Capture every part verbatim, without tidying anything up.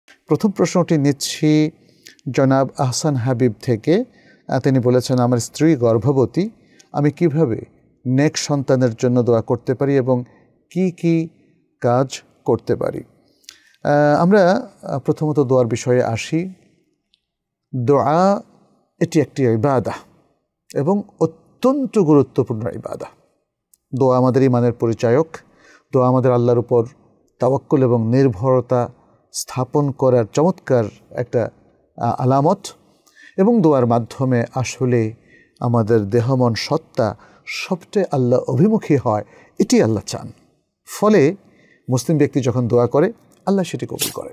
প্রথম প্রশ্নটি নিচ্ছি জনাব আহসান হাবিব থেকে। তিনি বলেছেন, আমার স্ত্রী গর্ভবতী, আমি কিভাবে নেক সন্তানের জন্য দোয়া করতে পারি এবং কি কি কাজ করতে পারি? আমরা প্রথমত দোয়ার বিষয়ে আসি। দোয়া এটি একটি ইবাদা এবং অত্যন্ত গুরুত্বপূর্ণ ইবাদা। দোয়া আমাদের ঈমানের পরিচায়ক। দোয়া আমাদের আল্লাহর উপর তাওয়াক্কুল এবং নির্ভরতা স্থাপন করার চমৎকার একটা আলামত, এবং দোয়ার মাধ্যমে আসলে আমাদের দেহমন সত্তা সবটাই আল্লাহ অভিমুখী হয়, এটি আল্লাহ চান। ফলে মুসলিম ব্যক্তি যখন দোয়া করে, আল্লাহ সেটি কবুল করে।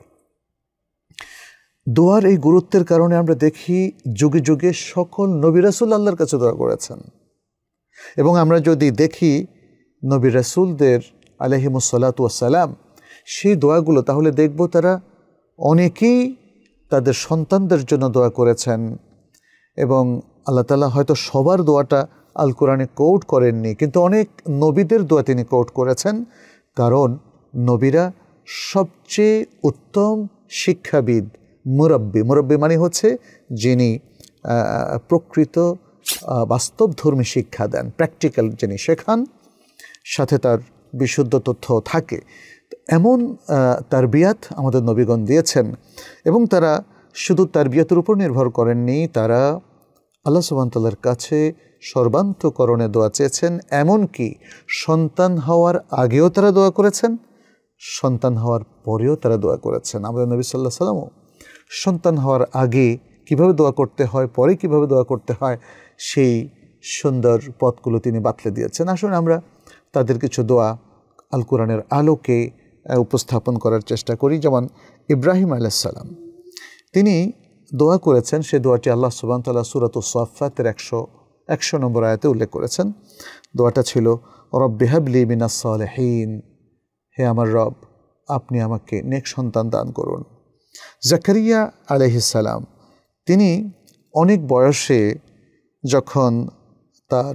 দোয়ার এই গুরুত্বের কারণে আমরা দেখি যুগে যুগে সকল নবী রাসূল আল্লাহর কাছে দোয়া করেছেন। এবং আমরা যদি দেখি নবী রাসূলদের আলাইহিমুসসালাতু ওয়াসসালাম সেই দোয়াগুলো, তাহলে দেখব তারা অনেকেই তাদের সন্তানদের জন্য দোয়া করেছেন। এবং আল্লাহ তাআলা হয়তো সবার দোয়াটা আল কোরআনে কোট করেননি, কিন্তু অনেক নবীদের দোয়া তিনি কোট করেছেন। কারণ নবীরা সবচেয়ে উত্তম শিক্ষাবিদ, মুরব্বী। মুরব্বী মানে হচ্ছে যিনি প্রকৃত বাস্তবধর্মী শিক্ষা দেন, প্র্যাকটিক্যাল যিনি শেখান, সাথে তার বিশুদ্ধ তথ্য থাকে। এমন তারবিয়াত আমাদের নবীগণ দিয়েছেন। এবং তারা শুধু তারবিয়াতের উপর নির্ভর করেননি, তারা আল্লাহ সুবহানাহু ওয়া তাআলার কাছে সর্বান্তকরণে দোয়া চেয়েছেন। এমনকি সন্তান হওয়ার আগেও তারা দোয়া করেছেন, সন্তান হওয়ার পরেও তারা দোয়া করেছেন। আমাদের নবী সাল্লাল্লাহু আলাইহি ওয়াসাল্লাম সন্তান হওয়ার আগে কিভাবে দোয়া করতে হয়, পরে কিভাবে দোয়া করতে হয়, সেই সুন্দর পথগুলো তিনি বাতলে দিয়েছেন। আসলে আমরা তাদের কিছু দোয়া আল কোরআনের আলোকে উপস্থাপন করার চেষ্টা করি। যেমন ইব্রাহিম আলাইহিস সালাম, তিনি দোয়া করেছেন, সে দোয়াটি আল্লাহ সুবহানাহু ওয়া তাআলা সূরাতুস সাফফাতের একশো একশো নম্বর আয়াতে উল্লেখ করেছেন। দোয়াটা ছিল, রব্বি হাবলি মিনাস সালিহিন, হে আমার রব, আপনি আমাকে নেক সন্তান দান করুন। জাকারিয়া আলাইহিস সালাম, তিনি অনেক বয়সে যখন তার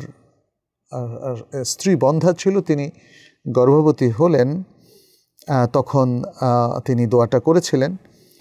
স্ত্রী বন্ধা ছিল, তিনি গর্ভবতী হলেন, তখন তিনি দোয়াটা করেছিলেন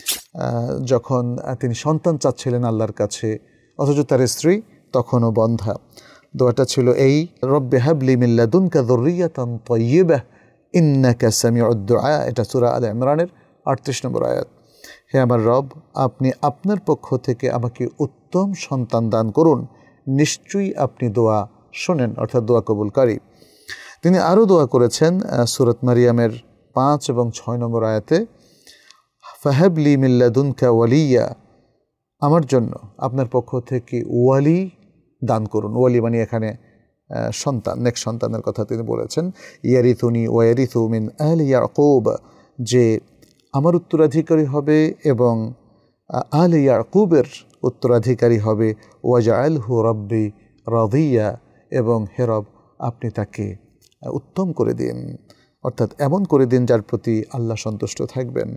যখন তিনি সন্তান চাচ্ছিলেন আল্লাহর কাছে, অথচ তার স্ত্রী তখনও বন্ধা। দোয়াটা ছিল এই, রব্বি হাবলি মিন লাদুনকা যুররিয়াতান তাইয়্যিবাহ ইন্নাকা সামিউদ দুআ। এটা সূরা আলে ইমরানের আটত্রিশ নম্বর আয়াত। হে আমার রব, আপনি আপনার পক্ষ থেকে আমাকে উত্তম সন্তান দান করুন, নিশ্চয়ই আপনি দোয়া শোনেন, অর্থাৎ দোয়া কবুলকারী। তিনি আরও দোয়া করেছেন সূরাত মারিয়ামের পাঁচ এবং ছয় নম্বর আয়াতে, ফাহাবলি মিন লাদুনকা ওয়ালিয়া, আমার জন্য আপনার পক্ষ থেকে ওয়ালি দান করুন। ওয়ালি মানে এখানে সন্তান, নেক সন্তানের কথা তিনি বলেছেন। ইয়ারিথুনি ওয়া ইয়ারিথু মিন আলি ইয়াকুব, যে আমার উত্তরাধিকারী হবে এবং আলি ইয়াকুবের উত্তরাধিকারী হবে। ওয়াজআলহু রাব্বি রাদিয়া, এবং হে রব, আপনি তাকে উত্তম করে দিন, অর্থাৎ এমন করে দিন যার প্রতি আল্লাহ সন্তুষ্ট থাকবেন।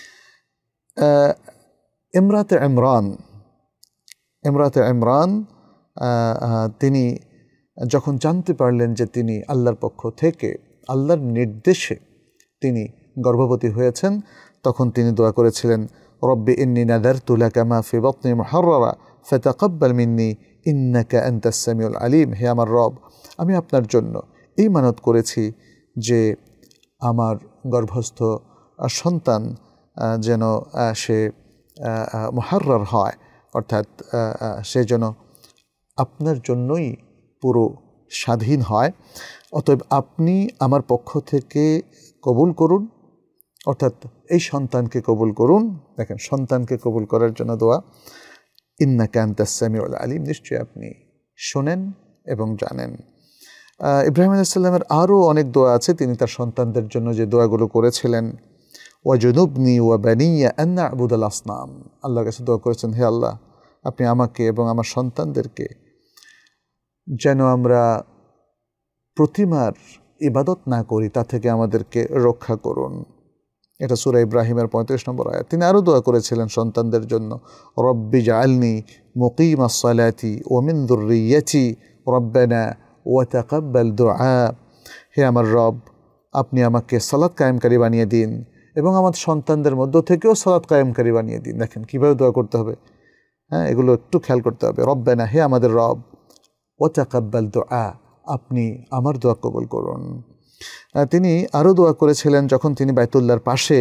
ইমরাতে ইমরান ইমরাতে ইমরান তিনি যখন জানতে পারলেন যে তিনি আল্লাহর পক্ষ থেকে, আল্লাহর নির্দেশে তিনি গর্ভবতী হয়েছেন, তখন তিনি দোয়া করেছিলেন, রব্বি ইন্নী নাযারতু লাকা মা ফি বাতনি মুহাররারা ফাতাকাব্বাল মিন্নী ইন্নাকা আনতাস সামিউল আলিম। হে আমার রব, আমি আপনার জন্য এই মানত করেছি যে আমার গর্ভস্থ সন্তান যেন সে মুহাররার হয়, অর্থাৎ সে যেন আপনার জন্যই পুরো স্বাধীন হয়। অতএব আপনি আমার পক্ষ থেকে কবুল করুন, অর্থাৎ এই সন্তানকে কবুল করুন। দেখেন, সন্তানকে কবুল করার জন্য দোয়া, ইন্নাকা আনতাস সামিউল আলিম, নিশ্চয়ই আপনি শোনেন এবং জানেন। ইব্রাহিম আলাইহিস সালামের আরও অনেক দোয়া আছে। তিনি তার সন্তানদের জন্য যে দোয়াগুলো করেছিলেন, ওয়াজনুবনি ওয়া বানিয়া আন না'বুদাল আসনাম, আল্লাহর কাছে দোয়া করেছেন, হে আল্লাহ, আপনি আমাকে এবং আমার সন্তানদেরকে যেন আমরা প্রতিমার ইবাদত না করি, তা থেকে আমাদেরকে রক্ষা করুন। এটা সূরা ইব্রাহিমের পঁয়ত্রিশ নম্বর আয়াত। তিনি আরও দোয়া করেছিলেন সন্তানদের জন্য, রব্বি জাআলনি মুকিমাস সালাতি ওয়া মিন যুররিয়্যাতি রব্বানা ওয়া তাকাব্বাল দুআ, হে আমার রব, আপনি আমাকে সালাত কায়েমকারী বানিয়ে দিন এবং আমাদের সন্তানদের মধ্য থেকেও সালাত কায়েমকারী বানিয়ে দিন। দেখেন কীভাবে দোয়া করতে হবে, হ্যাঁ, এগুলো একটু খেয়াল করতে হবে। রব্বানা, হে আমাদের রব, ওয়া তাকাব্বাল দুআ, আপনি আমার দোয়া কবুল করুন। তিনি আরও দোয়া করেছিলেন যখন তিনি বাইতুল্লাহর পাশে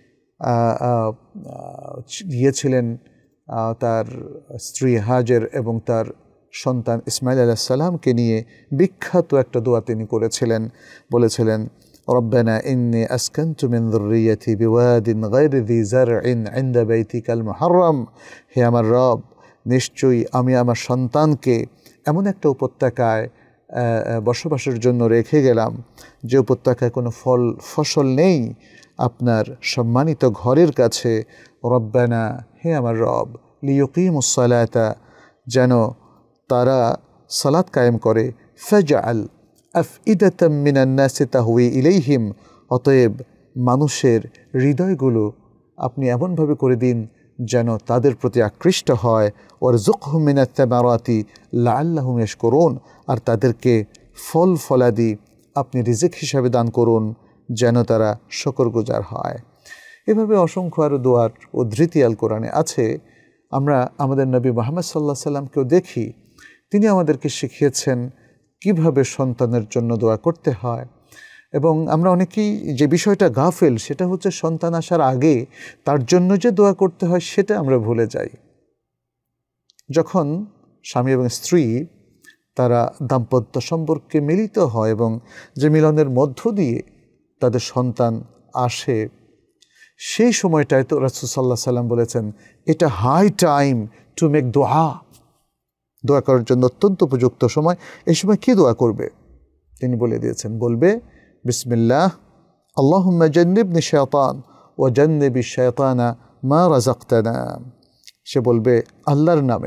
গিয়েছিলেন তার স্ত্রী হাজের এবং তার সন্তান ইসমাইল আলাইহিস সালামকে নিয়ে বিখ্যাত একটা দোয়া তিনি করেছিলেন। বলেছিলেন, রব্বানা ইন্নী আসকানতু মিন যুররিয়্যাতি বিওয়াদিন গায়রি যী যারইন ইনদা বাইতিকাল মুহাররম, হে আমার রব, নিশ্চয়ই আমি আমার সন্তানকে এমন একটা উপত্যকায় বসবাসের জন্য রেখে গেলাম যে উপত্যকায় কোনো ফল ফসল নেই, আপনার সম্মানিত ঘরের কাছে। রব্বানা, হে আমার রব, লিয়ুকিমুস সালাতা, যেন তারা সালাত কায়েম করে। ফাজআল আফইদাতাম মিনান নাসি তাহওয়ি ইলাইহিম, অতএব মানুষের হৃদয়গুলো আপনি এমনভাবে করে দিন যেন তাদের প্রতি আকৃষ্ট হয়। ওয়ারযুকহুম মিনাত তামারাতি লাআল্লাহুম ইয়াশকুরুন, আর তাদেরকে ফল ফলাদি আপনি রিজিক হিসাবে দান করুন যেন তারা শুকরগুজার হয়। এভাবে অসংখ্য আরও দোয়ার উদ্ধৃতি আল কোরআনে আছে। আমরা আমাদের নবী মুহাম্মদ সাল্লাল্লাহু আলাইহি সাল্লামকেও দেখি, তিনি আমাদেরকে শিখিয়েছেন কিভাবে সন্তানের জন্য দোয়া করতে হয়। এবং আমরা অনেকেই যে বিষয়টা গাফেল, সেটা হচ্ছে সন্তান আসার আগে তার জন্য যে দোয়া করতে হয় সেটা আমরা ভুলে যাই। যখন স্বামী এবং স্ত্রী তারা দাম্পত্য সম্পর্কে মিলিত হয় এবং যে মিলনের মধ্য দিয়ে তাদের সন্তান আসে, সেই সময়টায় তো রাসূল সাল্লাল্লাহু আলাইহি সাল্লাম বলেছেন, এটা হাই টাইম টু মেক দোয়া, দোয়া করার জন্য অত্যন্ত উপযুক্ত সময়। এই সময় কী দোয়া করবে তিনি বলে দিয়েছেন, বলবে বিসমিল্লাহ আল্লাহুম্মা জান্নিবনি শায়তান ওয়া জান্নিবি শায়তানা মা রাযাকতানা। সে বলবে, আল্লাহর নামে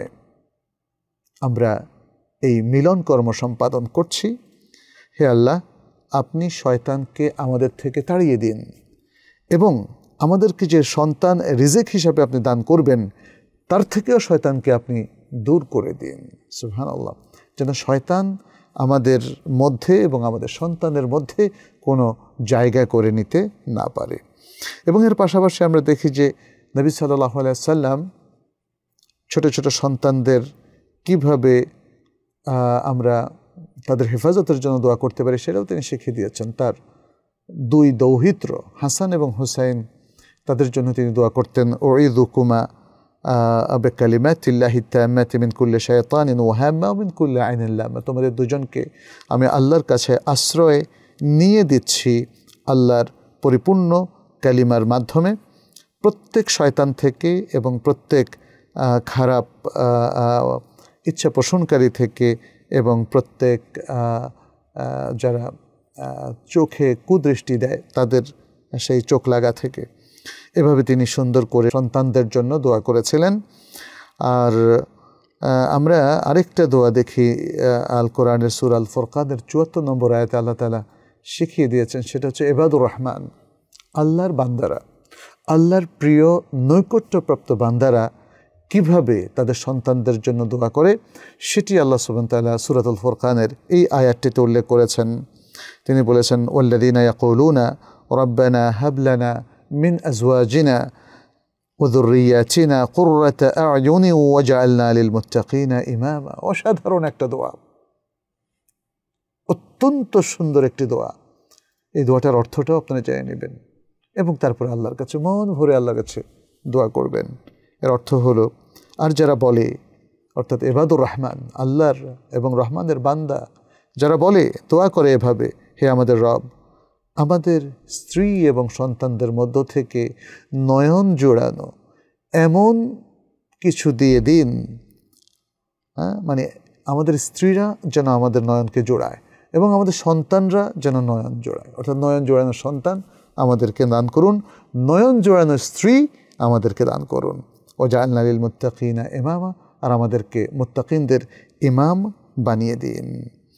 আমরা এই মিলন কর্ম সম্পাদন করছি, হে আল্লাহ, আপনি শয়তানকে আমাদের থেকে তাড়িয়ে দিন এবং আমাদেরকে যে সন্তান রিজিক হিসাবে আপনি দান করবেন তার থেকেও শয়তানকে আপনি দূর করে দিন। সুবহানাল্লাহ, যেন শয়তান আমাদের মধ্যে এবং আমাদের সন্তানের মধ্যে কোনো জায়গা করে নিতে না পারে। এবং এর পাশাপাশি আমরা দেখি যে নবী সাল্লাল্লাহু আলাইহি সাল্লাম ছোট ছোট সন্তানদের কিভাবে আমরা তাদের হেফাজতের জন্য দোয়া করতে পারি সেটাও তিনি শিখিয়ে দিয়েছেন। তার দুই দৌহিত্র হাসান এবং হুসাইন, তাদের জন্য তিনি দোয়া করতেন, উঈযুকুমা বিকালিমাতিল্লাহি তাম্মাতি মিন কুল্লি শায়তানিন ওয়া হাম্মা ওয়া মিন কুল্লি আইনিন লাম্মা, তোমাদের দুজনকে আমি আল্লাহর কাছে আশ্রয় নিয়ে দিচ্ছি আল্লাহর পরিপূর্ণ কালিমার মাধ্যমে প্রত্যেক শয়তান থেকে এবং প্রত্যেক খারাপ ইচ্ছা পোষণকারী থেকে এবং প্রত্যেক যারা চোখে কুদৃষ্টি দেয় তাদের সেই চোখ লাগা থেকে। এভাবে তিনি সুন্দর করে সন্তানদের জন্য দোয়া করেছিলেন। আর আমরা আরেকটা দোয়া দেখি আল কোরআনের সূরা আল ফুরকানের চুয়াত্তর নম্বর আয়াতে আল্লাহ তাআলা শিখিয়ে দিয়েছেন, সেটা হচ্ছে ইবাদুর রহমান, আল্লাহর বান্দারা, আল্লাহর প্রিয় নৈকট্যপ্রাপ্ত বান্দারা কিভাবে তাদের সন্তানদের জন্য দোয়া করে সেটি আল্লাহ সুবহানাহু ওয়া তাআলা সূরাতুল ফুরকানের এই আয়াতটিতে উল্লেখ করেছেন। তিনি বলেছেন, ওয়াল্লাযীনা ইয়াকুলুনা রাব্বানা হাব লানা মিন আজওয়াজিনা ওয়া যুররিয়াতিনা কুররাতা আ'য়ুনি ওয়াজআলনা লিল মুত্তাকিনা ইমামা। অসাধারণ একটা দোয়া, অত্যন্ত সুন্দর একটি দোয়া। এই দোয়াটার অর্থটাও আপনারা জেনে নেবেন এবং তারপরে আল্লাহর কাছে মন ভরে আল্লাহর কাছে দোয়া করবেন। এর অর্থ হলো, আর যারা বলে, অর্থাৎ ইবাদুর রহমান, আল্লাহর এবং রহমানের বান্দা যারা বলে, দোয়া করে এভাবে, হে আমাদের রব, আমাদের স্ত্রী এবং সন্তানদের মধ্য থেকে নয়ন জোড়ানো এমন কিছু দিয়ে দিন, হ্যাঁ, মানে আমাদের স্ত্রীরা যেন আমাদের নয়নকে জোড়ায় এবং আমাদের সন্তানরা যেন নয়ন জোড়ায়, অর্থাৎ নয়ন জোড়ানো সন্তান আমাদেরকে দান করুন, নয়ন জোড়ানো স্ত্রী আমাদেরকে দান করুন। ওয়াজআলনা লিল মুত্তাকিনা ইমামা, আর আমাদেরকে মুত্তাকিনদের ইমাম বানিয়ে দিন।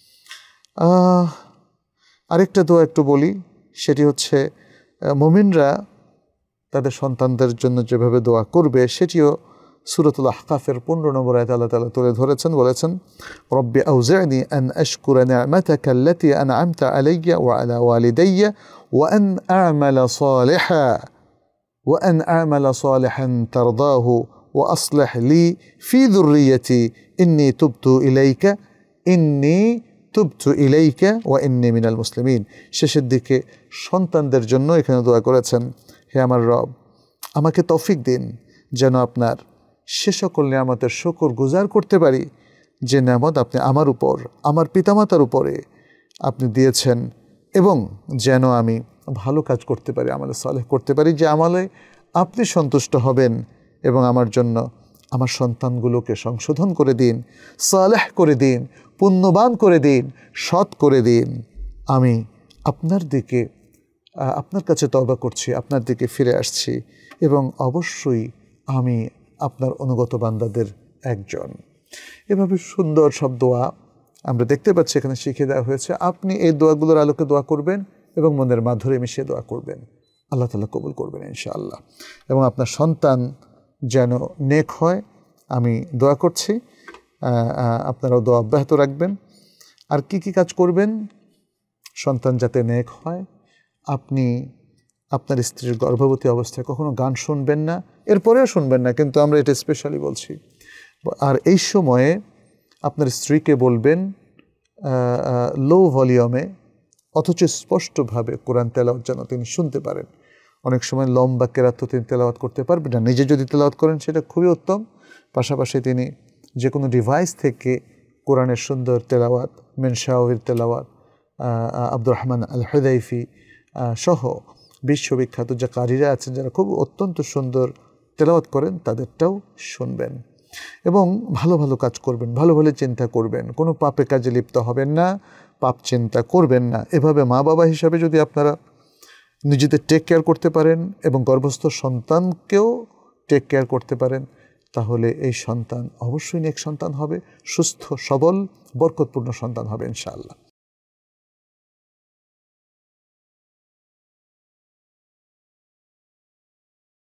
আরেকটা দোয়া একটু বলি, সেটি হচ্ছে মুমিনরা তাদের সন্তানদের জন্য যেভাবে দোয়া করবে সেটিও সূরাতুল আহকাফের পনেরো নম্বর আয়াতে আল্লাহ তাআলা তুলে ধরেছেন। বলেছেন, রব্বি আউজি'নি আন আশকুরা নি'মাতাকা আল্লাতী আন'আমতা আলাইয়া ওয়া আলা ওয়ালিদাইয়া ওয়া আন আ'মালা সালিহা وأن أعمل صالحا ترضاه وأصلح لي في ذريتي إني تبت إليك إني تبت إليك وإني من المسلمين। শেষের দিকে সন্তানদের জন্য এখানে দোয়া করেছেন, হে আমার রব, আমাকে তৌফিক দিন যেন আপনার সে সকল নিয়ামতের শুকর গুজার করতে পারি যে নিয়ামত আপনি আমার উপর, আমার পিতামাতার উপরে আপনি দিয়েছেন, এবং যেন আমি ভালো কাজ করতে পারি, আমলে সালেহ করতে পারি, যে আমলে আপনি সন্তুষ্ট হবেন, এবং আমার জন্য আমার সন্তানগুলোকে সংশোধন করে দিন, সালেহ করে দিন, পুণ্যবান করে দিন, সৎ করে দিন। আমি আপনার দিকে আপনার কাছে তওবা করছি, আপনার দিকে ফিরে আসছি, এবং অবশ্যই আমি আপনার অনুগত বান্দাদের একজন। এভাবে সুন্দর সব দোয়া আমরা দেখতে পাচ্ছি এখানে শিখিয়ে দেওয়া হয়েছে। আপনি এই দোয়াগুলোর আলোকে দোয়া করবেন এবং মনের মাধুরী মিশিয়ে দোয়া করবেন, আল্লাহ তাআলা কবুল করবেন ইনশাআল্লাহ। এবং আপনার সন্তান যেন নেক হয় আমি দোয়া করছি, আপনারাও দোয়া অব্যাহত রাখবেন। আর কি কি কাজ করবেন? সন্তান যাতে নেক হয়, আপনি আপনার স্ত্রীর গর্ভবতী অবস্থায় কখনো গান শুনবেন না, এরপরেও শুনবেন না, কিন্তু আমরা এটা স্পেশালি বলছি। আর এই সময়ে আপনার স্ত্রীকে বলবেন লো ভলিউমে অথচ স্পষ্টভাবে কোরআন তেলাওয়াত যেন তিনি শুনতে পারেন। অনেক সময় লম্বা কেরাত তো তিনি তেলাওয়াত করতে পারবেন না, নিজে যদি তেলাওয়াত করেন সেটা খুবই উত্তম। পাশাপাশি তিনি যে কোনো ডিভাইস থেকে কোরআনের সুন্দর তেলাওয়াত, মেনশাওয়ির তেলাওয়াত, আব্দুর রহমান আল হুদাইফি সহ বিশ্ববিখ্যাত যে কারিরা আছেন যারা খুব অত্যন্ত সুন্দর তেলাওয়াত করেন তাদেরটাও শুনবেন। এবং ভালো ভালো কাজ করবেন, ভালো ভালো চিন্তা করবেন, কোনো পাপে কাজে লিপ্ত হবেন না, পাপ চিন্তা করবেন না। এভাবে মা বাবা হিসাবে যদি আপনারা নিজেদের টেক কেয়ার করতে পারেন এবং গর্ভস্থ সন্তানকেও টেক কেয়ার করতে পারেন, তাহলে এই সন্তান অবশ্যই নেক সন্তান হবে, সুস্থ সবল বরকতপূর্ণ সন্তান হবে ইনশাআল্লাহ।